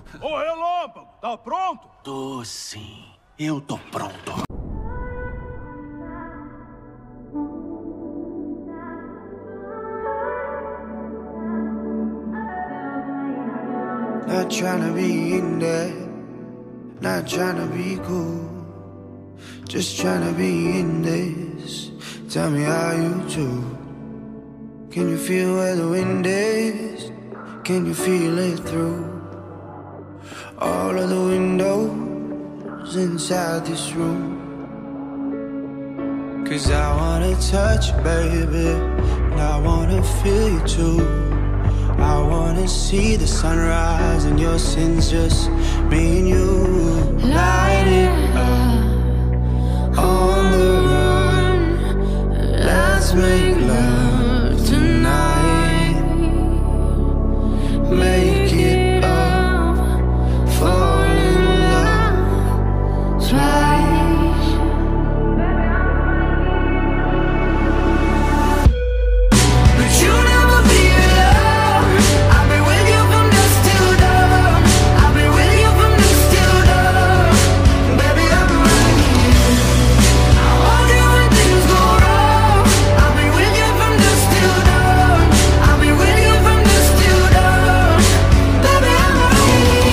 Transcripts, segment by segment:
Ô, Relâmpago, tá pronto? Tô sim, eu tô pronto. Not tryna be in there, not tryna be cool, just tryna be in this. Tell me how you do. Can you feel where the wind is? Can you feel it through all of the windows inside this room? 'Cause I wanna touch you, baby, and I wanna feel you too. I wanna see the sunrise and your sins, just me and you. Light it up on the run. Let's make love tonight. Make it up, fall in love twice. But you never be alone. I'll be with you from dusk till dawn. I'll be with you from dusk till dawn. Baby, I'm right here. I hold you when things go wrong. I'll be with you from dusk till dawn. I'll be with you from dusk till dawn. Baby, I'm right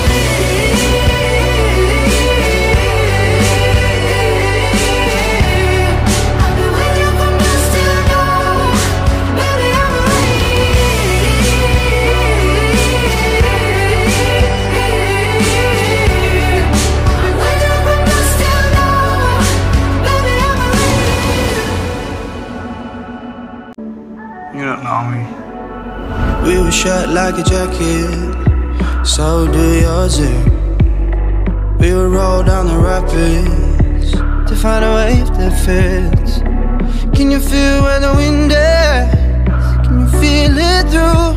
here. I'll be with you from dusk till dawn. Baby, I'm right here. I'm with you from dusk till dawn. Baby, I'm right. You don't know me. We were shut like a jacket, so do yours. We would roll down the rapids to find a wave that fits. Can you feel where the wind is? Can you feel it through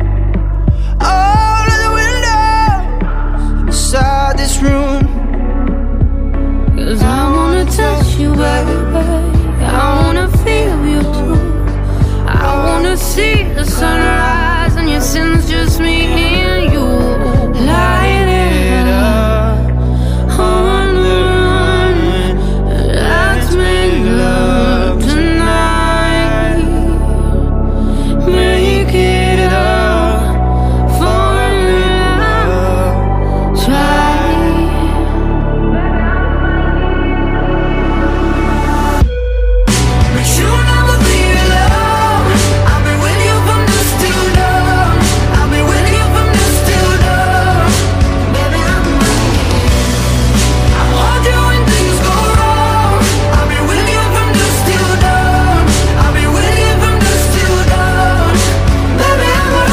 all of the windows inside this room? 'Cause I wanna touch you, baby. I wanna feel you too. I wanna see the sunrise and your sins, just me and you. Light it up on the run. Let's make love tonight. Make it up, fall in love twice. But you never be alone. I'll be with you from dusk till dawn. I'll be with you from dusk till dawn. Baby, I'm right here. I hold you when things go wrong. I'll be with you from dusk till dawn. I'll be with you from dusk till dawn. Baby, I'm right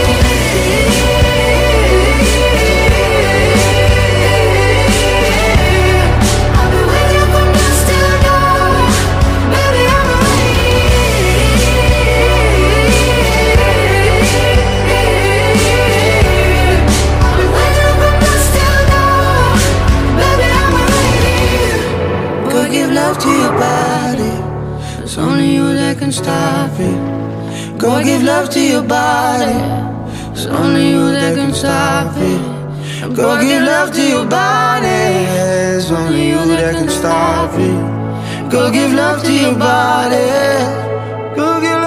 here. I'll be with you from dusk till dawn. Baby, I'm right here. I'll be with you from dusk till dawn. Baby, I'm right here. Go give love to your body. It's only you that can stop it. Go give love to your body. It's only you that can stop it. Go give love to your body. It's only you that can stop it. Go give love to your body. Go give